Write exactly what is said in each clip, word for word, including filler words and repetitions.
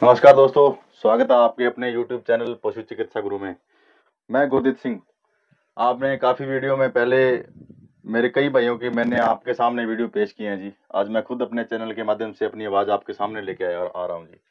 नमस्कार दोस्तों, स्वागत है आपके अपने यूट्यूब चैनल पशु चिकित्सा गुरु में। मैं गुरदीप सिंह। आपने काफ़ी वीडियो में पहले मेरे कई भाइयों की मैंने आपके सामने वीडियो पेश किए हैं जी। आज मैं खुद अपने चैनल के माध्यम से अपनी आवाज़ आपके सामने लेके आया आ रहा हूँ जी।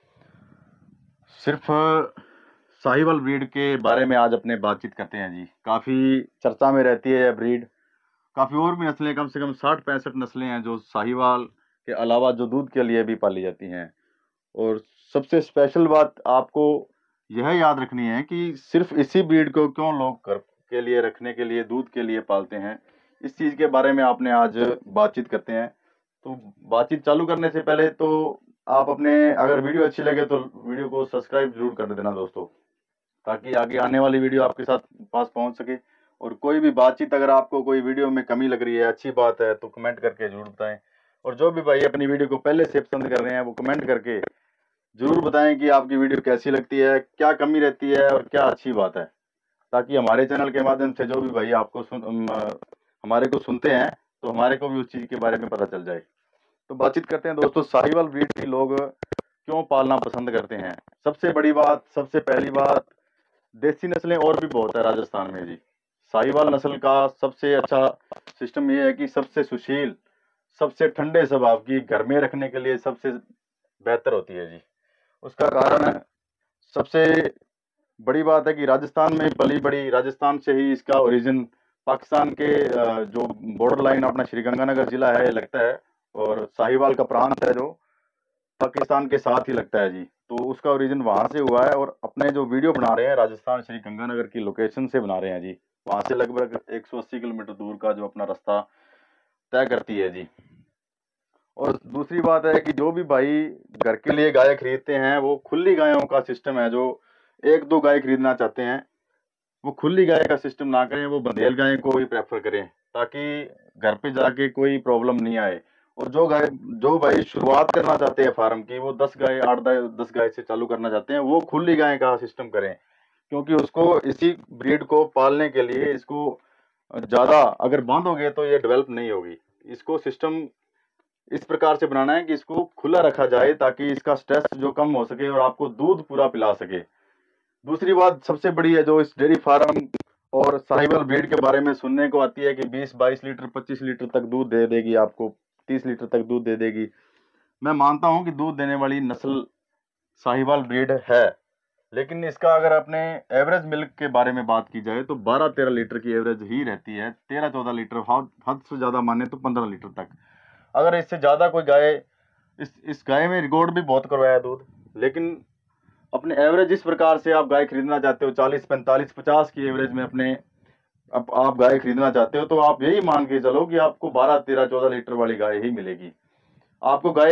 सिर्फ साहिवाल ब्रीड के बारे में आज अपने बातचीत करते हैं जी। काफ़ी चर्चा में रहती है यह ब्रीड। काफ़ी और भी नस्लें, कम से कम साठ पैंसठ नस्लें हैं जो साहिवाल के अलावा जो दूध के लिए भी पाली जाती हैं। और सबसे स्पेशल बात आपको यह याद रखनी है कि सिर्फ इसी ब्रीड को क्यों लोग घर के लिए रखने के लिए, दूध के लिए पालते हैं, इस चीज़ के बारे में आपने आज बातचीत करते हैं। तो बातचीत चालू करने से पहले तो आप अपने, अगर वीडियो अच्छी लगे तो वीडियो को सब्सक्राइब जरूर कर देना दोस्तों, ताकि आगे आने वाली वीडियो आपके साथ पास पहुंच सके। और कोई भी बातचीत अगर आपको कोई वीडियो में कमी लग रही है, अच्छी बात है, तो कमेंट करके जरूर बताएं। और जो भी भाई अपनी वीडियो को पहले से पसंद कर रहे हैं वो कमेंट करके जरूर बताएं कि आपकी वीडियो कैसी लगती है, क्या कमी रहती है और क्या अच्छी बात है, ताकि हमारे चैनल के माध्यम से जो भी भाई आपको सुन अम, हमारे को सुनते हैं तो हमारे को भी उस चीज़ के बारे में पता चल जाए। तो बातचीत करते हैं दोस्तों, साहिवाल ब्रीड की लोग क्यों पालना पसंद करते हैं। सबसे बड़ी बात, सबसे पहली बात, देसी नस्लें और भी बहुत है राजस्थान में जी। साहिवाल नस्ल का सबसे अच्छा सिस्टम ये है कि सबसे सुशील, सबसे ठंडे स्वभाव की, घर में रखने के लिए सबसे बेहतर होती है जी। उसका कारण है, सबसे बड़ी बात है कि राजस्थान में पली बड़ी, राजस्थान से ही इसका ओरिजिन, पाकिस्तान के जो बॉर्डर लाइन अपना श्रीगंगानगर जिला है लगता है, और साहिवाल का प्रांत है जो पाकिस्तान के साथ ही लगता है जी। तो उसका ओरिजिन वहां से हुआ है। और अपने जो वीडियो बना रहे हैं राजस्थान श्रीगंगानगर की लोकेशन से बना रहे हैं जी। वहां से लगभग एक सौ अस्सी किलोमीटर दूर का जो अपना रास्ता तय करती है जी। और दूसरी बात है कि जो भी भाई घर के लिए गाय खरीदते हैं वो खुली गायों का सिस्टम है, जो एक दो गाय खरीदना चाहते हैं वो खुली गाय का सिस्टम ना करें, वो बंदेल गाय को ही प्रेफर करें, ताकि घर पे जाके कोई प्रॉब्लम नहीं आए। और जो गाय, जो भाई शुरुआत करना चाहते हैं फार्म की, वो दस गाय, आठ दस गाय से चालू करना चाहते हैं, वो खुली गाय का सिस्टम करें, क्योंकि उसको इसी ब्रीड को पालने के लिए इसको ज़्यादा अगर बांधोगे तो ये डेवलप नहीं होगी। इसको सिस्टम इस प्रकार से बनाना है कि इसको खुला रखा जाए ताकि इसका स्ट्रेस जो कम हो सके और आपको दूध पूरा पिला सके। दूसरी बात सबसे बड़ी है जो इस डेयरी फार्म और साहिवाल ब्रीड के बारे में सुनने को आती है कि बीस बाईस लीटर पच्चीस लीटर तक दूध दे देगी, आपको तीस लीटर तक दूध दे देगी। मैं मानता हूं कि दूध देने वाली नस्ल साहिवाल ब्रीड है, लेकिन इसका अगर अपने एवरेज मिल्क के बारे में बात की जाए तो बारह तेरह लीटर की एवरेज ही रहती है। तेरह चौदह लीटर, हद से ज़्यादा माने तो पंद्रह लीटर तक। अगर इससे ज़्यादा कोई गाय, इस इस गाय में रिकॉर्ड भी बहुत करवाया दूध, लेकिन अपने एवरेज इस प्रकार से आप गाय खरीदना चाहते हो, चालीस पैंतालीस पचास की एवरेज में अपने अब आप गाय खरीदना चाहते हो, तो आप यही मान के चलो कि आपको बारह तेरह चौदह लीटर वाली गाय ही मिलेगी। आपको गाय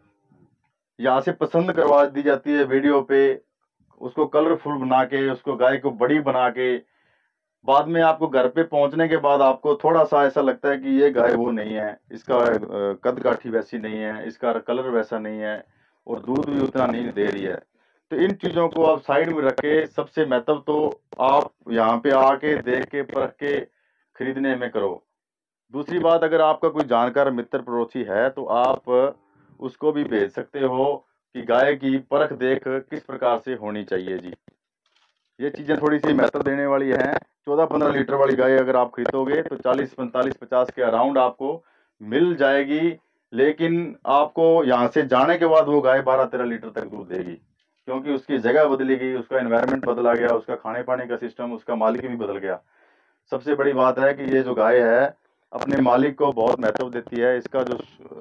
यहाँ से पसंद करवा दी जाती है वीडियो पे, उसको कलरफुल बना के, उसको गाय को बड़ी बना के, बाद में आपको घर पे पहुंचने के बाद आपको थोड़ा सा ऐसा लगता है कि ये गाय वो नहीं है, इसका कद काठी वैसी नहीं है, इसका कलर वैसा नहीं है, और दूध भी उतना नहीं दे रही है। तो इन चीज़ों को आप साइड में रख के, सबसे महत्व तो आप यहाँ पे आके देख के परख के खरीदने में करो। दूसरी बात, अगर आपका कोई जानकार मित्र पड़ोसी है तो आप उसको भी भेज सकते हो कि गाय की परख देख किस प्रकार से होनी चाहिए जी। ये चीज़ें थोड़ी सी महत्व देने वाली हैं। चौदह पंद्रह लीटर वाली गाय अगर आप खरीदोगे तो चालीस पैंतालीस पचास के अराउंड आपको मिल जाएगी, लेकिन आपको यहाँ से जाने के बाद वो गाय बारह तेरह लीटर तक दूध देगी, क्योंकि उसकी जगह बदलेगी, उसका एनवायरनमेंट बदला गया, उसका खाने पाने का सिस्टम, उसका मालिक भी बदल गया। सबसे बड़ी बात है कि ये जो गाय है अपने मालिक को बहुत महत्व देती है। इसका जो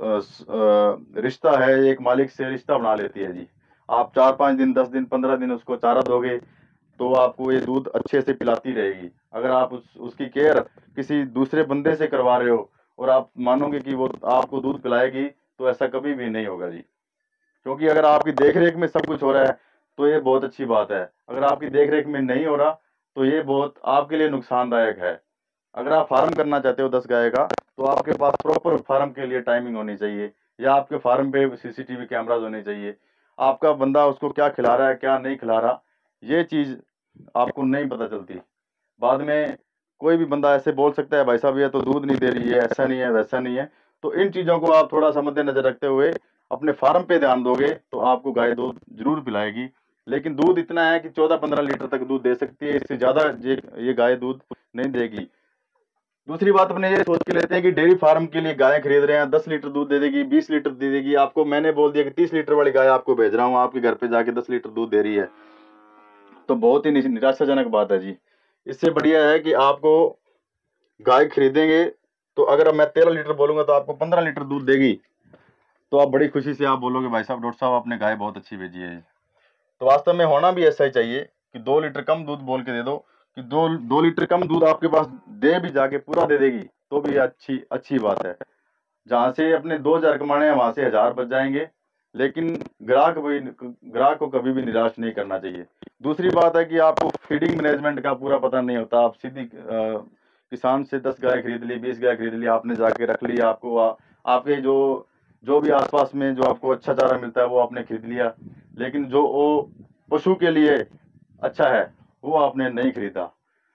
रिश्ता है, एक मालिक से रिश्ता बना लेती है जी। आप चार पाँच दिन, दस दिन, पंद्रह दिन उसको चारा दोगे तो आपको ये दूध अच्छे से पिलाती रहेगी। अगर आप उस उसकी केयर किसी दूसरे बंदे से करवा रहे हो और आप मानोगे कि वो आपको दूध पिलाएगी, तो ऐसा कभी भी नहीं होगा जी। क्योंकि अगर आपकी देख रेख में सब कुछ हो रहा है तो ये बहुत अच्छी बात है। अगर आपकी देख रेख में नहीं हो रहा तो ये बहुत आपके लिए नुकसानदायक है। अगर आप फार्म करना चाहते हो दस गाय का, तो आपके पास प्रॉपर फार्म के लिए टाइमिंग होनी चाहिए, या आपके फार्म पे सीसीटीवी कैमराज होने चाहिए। आपका बंदा उसको क्या खिला रहा है, क्या नहीं खिला रहा, ये चीज़ आपको नहीं पता चलती। बाद में कोई भी बंदा ऐसे बोल सकता है भाई साहब ये तो दूध नहीं दे रही है, ऐसा नहीं है, वैसा नहीं है। तो इन चीज़ों को आप थोड़ा सा मद्देनजर रखते हुए अपने फार्म पे ध्यान दोगे तो आपको गाय दूध जरूर पिलाएगी, लेकिन दूध इतना है कि चौदह पंद्रह लीटर तक दूध दे सकती है, इससे ज्यादा ये ये गाय दूध नहीं देगी। दूसरी बात अपने ये सोच के लेते हैं कि डेयरी फार्म के लिए गाय खरीद रहे हैं, दस लीटर दूध दे देगी, बीस लीटर दे देगी। आपको मैंने बोल दिया कि तीस लीटर वाली गाय आपको भेज रहा हूँ, आपके घर पे जाके दस लीटर दूध दे रही है, तो बहुत ही निराशाजनक बात है जी। इससे बढ़िया है कि आपको गाय खरीदेंगे तो अगर मैं तेरह लीटर बोलूंगा तो आपको पंद्रह लीटर दूध देगी, तो आप बड़ी खुशी से आप बोलोगे भाई साहब डॉक्टर साहब आपने गाय बहुत अच्छी भेजी है। तो वास्तव में होना भी ऐसा ही चाहिए कि दो लीटर कम दूध बोल के दे दो, कि दो दो लीटर कम दूध आपके पास दे भी जाके पूरा दे देगी तो भी अच्छी अच्छी बात है। जहां से अपने दो हजार कमाने हैं वहां से हजार बच जाएंगे, लेकिन ग्राहक भी ग्राहक को कभी भी निराश नहीं करना चाहिए। दूसरी बात है कि आपको फीडिंग मैनेजमेंट का पूरा पता नहीं होता, आप सीधी किसान से दस गाय खरीद ली, बीस गाय खरीद ली, आपने जाके रख ली, आपको आ, आपके जो जो भी आसपास में जो आपको अच्छा चारा मिलता है वो आपने खरीद लिया, लेकिन जो वो पशु के लिए अच्छा है वो आपने नहीं खरीदा।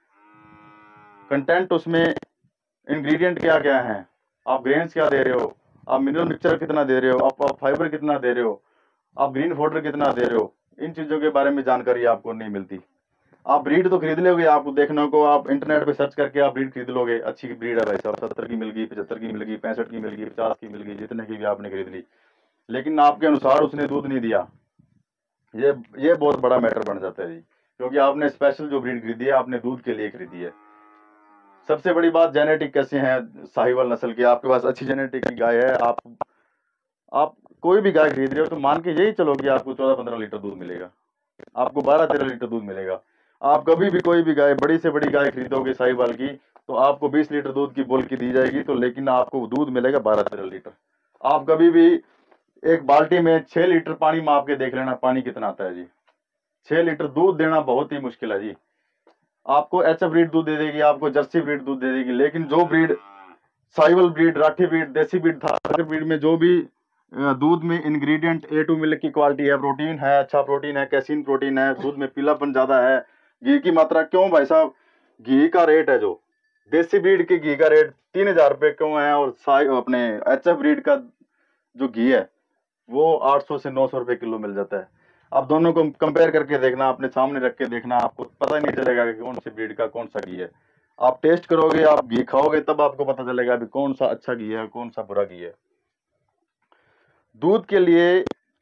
कंटेंट उसमें इंग्रेडिएंट क्या क्या है, आप ग्रेन्स क्या दे रहे हो, आप मिनरल मिक्सचर कितना दे रहे हो, आप, आप फाइबर कितना दे रहे हो, आप ग्रीन पाउडर कितना दे रहे हो, इन चीजों के बारे में जानकारी आपको नहीं मिलती। आप ब्रीड तो खरीद लोगे, आपको देखने को आप इंटरनेट पे सर्च करके आप ब्रीड खरीद लोगे, अच्छी ब्रीड है भाई साहब, सत्तर की मिल गई, पचहत्तर की मिल गई, पैंसठ की मिल गई, पचास की मिल गई, जितने की भी आपने खरीद ली, लेकिन आपके अनुसार उसने दूध नहीं दिया। ये ये बहुत बड़ा मैटर बन जाता है जी, क्योंकि आपने स्पेशल जो ब्रीड खरीदी है आपने दूध के लिए खरीदी है। सबसे बड़ी बात जेनेटिक कैसे है साहिवाल नस्ल की, आपके पास अच्छी जेनेटिक की गाय है, आप आप कोई भी गाय खरीद रहे हो तो मान के यही चलो कि आपको चौदह पंद्रह लीटर दूध मिलेगा, आपको बारह तेरह लीटर दूध मिलेगा। आप कभी भी कोई भी गाय बड़ी से बड़ी गाय खरीदोगे साहिवाल की तो आपको बीस लीटर दूध की बोल की दी जाएगी, तो लेकिन आपको दूध मिलेगा बारह तेरह लीटर। आप कभी भी एक बाल्टी में छह लीटर पानी माप के देख लेना, पानी कितना आता है जी। छह लीटर दूध देना बहुत ही मुश्किल है जी। आपको एच एफ ब्रीड दूध दे देगी, आपको जर्सी ब्रीड दूध दे देगी, लेकिन जो breed Sahiwal breed, Rathi breed, देसी ब्रीड था, ब्रीड में जो भी दूध में इंग्रेडिएंट ए टू मिल्क की क्वालिटी है, प्रोटीन है, अच्छा प्रोटीन है, कैसीन प्रोटीन है, दूध में पीलापन ज्यादा है, घी की मात्रा क्यों भाई साहब, घी का रेट है जो देसी ब्रीड के घी का रेट तीन हजार रुपये क्यों है, और अपने एच एफ ब्रीड का जो घी है वो आठ सौ से नौ सौ रुपये किलो मिल जाता है। आप दोनों को कंपेयर करके देखना, अपने सामने रख के देखना, आपको पता ही नहीं चलेगा कि कौन सी ब्रीड का कौन सा घी है। आप टेस्ट करोगे, आप घी खाओगे, तब आपको पता चलेगा अभी कौन सा अच्छा घी है कौन सा बुरा घी है। दूध के लिए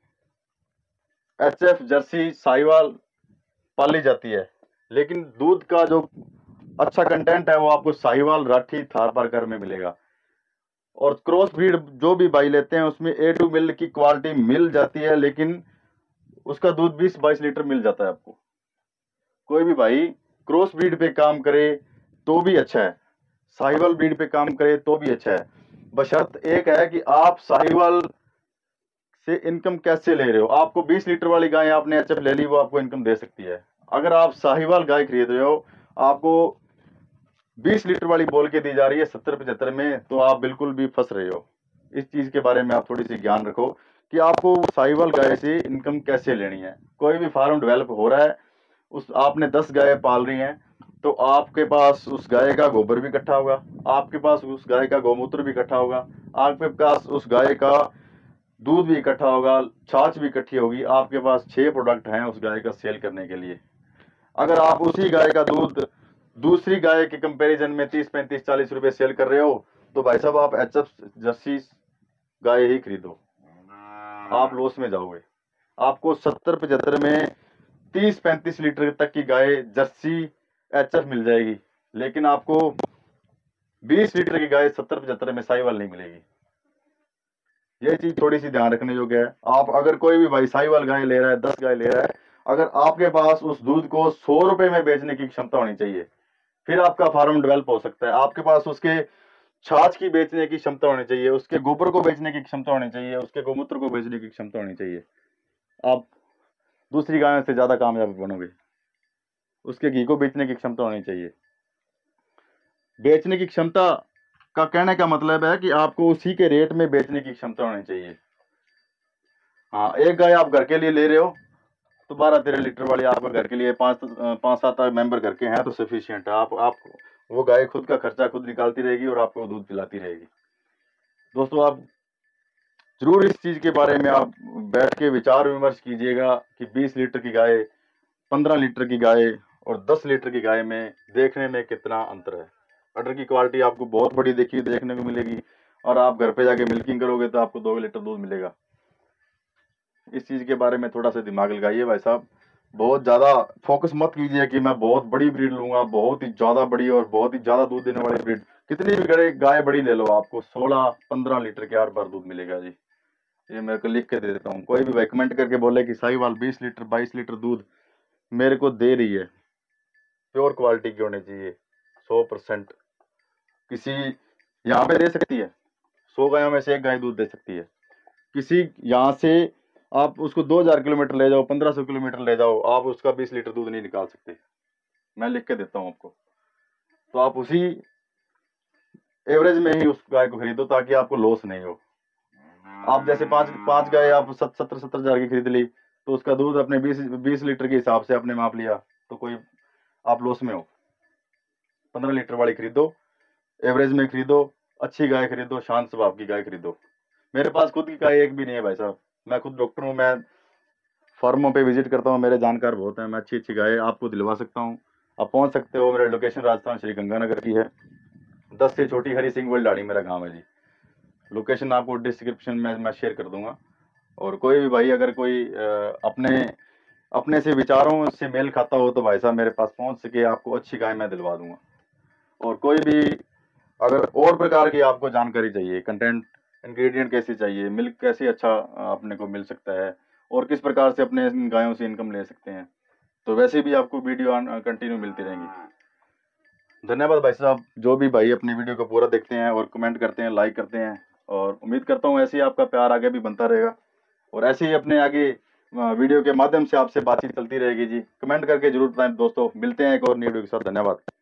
एच एफ जर्सी साहिवाल पाली जाती है, लेकिन दूध का जो अच्छा कंटेंट है वो आपको साहिवाल, राठी, थार पारकर में मिलेगा। और क्रॉस ब्रीड जो भी भाई लेते हैं उसमें ए टू मिल्क की क्वालिटी मिल जाती है, लेकिन उसका दूध बीस बाईस लीटर मिल जाता है आपको। कोई भी भाई क्रॉस ब्रीड पे काम करे तो भी अच्छा है, साहिवाल ब्रीड पे काम करे तो भी अच्छा है, बशर्त एक है कि आप साहिवाल से इनकम कैसे ले रहे हो। आपको बीस लीटर वाली गाय आपने एच एफ ले ली, वो आपको इनकम दे सकती है। अगर आप साहिवाल गाय खरीद रहे हो, आपको बीस लीटर वाली बोल के दी जा रही है सत्तर पचहत्तर में, तो आप बिल्कुल भी फंस रहे हो। इस चीज के बारे में आप थोड़ी सी ज्ञान रखो कि आपको साहिवाल गाय से इनकम कैसे लेनी है। कोई भी फार्म डेवलप हो रहा है, उस आपने दस गाय पाल रही हैं, तो आपके पास उस गाय का गोबर भी इकट्ठा होगा, आपके पास उस गाय का गौमूत्र भी इकट्ठा होगा, आपके पास उस गाय का दूध भी इकट्ठा होगा, छाछ भी इकट्ठी होगी, आपके पास छह प्रोडक्ट हैं उस गाय का सेल करने के लिए। अगर आप उसी गाय का दूध दूसरी गाय के कंपैरिजन में तीस पैंतीस चालीस रुपए सेल कर रहे हो, तो भाई साहब आप एच एफ जर्सी गाय ही खरीदो, आप लॉस में जाओगे। आपको सत्तर पचहत्तर में तीस पैंतीस लीटर तक की गाय जर्सी एच एफ मिल जाएगी, लेकिन आपको बीस लीटर की गाय सत्तर पचहत्तर में साहिवाल नहीं मिलेगी। ये चीज थोड़ी सी ध्यान रखने योग्य है। आप अगर कोई भी भाई साहिवाल गाय ले रहा है, दस गाय ले रहा है, अगर आपके पास उस दूध को सौ रुपए में बेचने की क्षमता होनी चाहिए, फिर आपका फार्म डेवलप हो सकता है। आपके पास उसके छाछ की बेचने की क्षमता होनी चाहिए, उसके गोबर को बेचने की क्षमता होनी चाहिए, उसके गोमूत्र को बेचने की क्षमता होनी चाहिए, आप दूसरी गायों से ज्यादा कामयाब बनोगे। उसके घी को बेचने की क्षमता होनी चाहिए। बेचने की क्षमता का कहने का मतलब है कि आपको उसी के रेट में बेचने की क्षमता होनी चाहिए। हाँ, एक गाय आप घर के लिए ले रहे हो तो बारह तेरह लीटर वाली आपके घर के लिए पाँच पाँच सात मेंबर घर के हैं तो सफिशियंट है। आप आप वो गाय खुद का खर्चा खुद निकालती रहेगी और आपको दूध पिलाती रहेगी। दोस्तों, आप जरूर इस चीज के बारे में आप बैठ के विचार विमर्श कीजिएगा कि बीस लीटर की गाय, पंद्रह लीटर की गाय और दस लीटर की गाय में देखने में कितना अंतर है। अडर की क्वालिटी आपको बहुत बड़ी देखी देखने को मिलेगी, और आप घर पे जाके मिल्किंग करोगे तो आपको दो लीटर दूध मिलेगा। इस चीज के बारे में थोड़ा सा दिमाग लगाइए भाई साहब। बहुत ज्यादा फोकस मत कीजिए कि मैं बहुत बड़ी ब्रीड लूंगा, बहुत ही ज्यादा बड़ी और बहुत ही ज्यादा दूध देने वाली ब्रीड। कितनी भी गड़े गाय बड़ी ले लो, आपको सोलह पंद्रह लीटर के हर बार दूध मिलेगा जी। ये मेरे को लिख के दे देता हूँ। कोई भी भाई कमेंट करके बोले कि साहिवाल बीस लीटर बाईस लीटर दूध मेरे को दे रही है, प्योर क्वालिटी की होनी चाहिए, सौ परसेंट। किसी यहाँ पे दे सकती है, सौ गायों में से एक गाय दूध दे सकती है। किसी यहाँ से आप उसको दो हजार किलोमीटर ले जाओ, पंद्रह सौ किलोमीटर ले जाओ, आप उसका बीस लीटर दूध नहीं निकाल सकते। मैं लिख के देता हूँ आपको। तो आप उसी एवरेज में ही उस गाय को खरीदो ताकि आपको लॉस नहीं हो। आप जैसे पांच पांच गाय आप सत्तर सत्तर हजार की खरीद ली, तो उसका दूध अपने बीस बीस लीटर के हिसाब से आपने माप लिया, तो कोई आप लॉस में हो। पंद्रह लीटर वाली खरीदो, एवरेज में खरीदो, अच्छी गाय खरीदो, शांत स्वभाव की गाय खरीदो। मेरे पास खुद की गाय एक भी नहीं है भाई साहब। मैं खुद डॉक्टर हूँ, मैं फार्मों पे विजिट करता हूँ, मेरे जानकार बहुत हैं। मैं अच्छी अच्छी गाय आपको दिलवा सकता हूँ। आप पहुंच सकते हो। मेरा लोकेशन राजस्थान श्री गंगानगर की है। दस से छोटी हरी सिंह वलडाड़ी मेरा गांव है जी। लोकेशन आपको डिस्क्रिप्शन में मैं शेयर कर दूंगा। और कोई भी भाई अगर कोई अपने अपने से विचारों से मेल खाता हो तो भाई साहब मेरे पास पहुंच सके, आपको अच्छी गाय मैं दिलवा दूंगा। और कोई भी अगर और प्रकार की आपको जानकारी चाहिए, कंटेंट इंग्रेडिएंट कैसे चाहिए, मिल्क कैसे अच्छा अपने को मिल सकता है, और किस प्रकार से अपने इन गायों से इनकम ले सकते हैं, तो वैसे भी आपको वीडियो कंटिन्यू मिलती रहेंगी। धन्यवाद भाई साहब। जो भी भाई अपनी वीडियो को पूरा देखते हैं और कमेंट करते हैं, लाइक करते हैं, और उम्मीद करता हूँ ऐसे ही आपका प्यार आगे भी बनता रहेगा, और ऐसे ही अपने आगे वीडियो के माध्यम से आपसे बातचीत चलती रहेगी जी। कमेंट करके जरूर बताएं दोस्तों। मिलते हैं एक और न्यू वीडियो के साथ। धन्यवाद।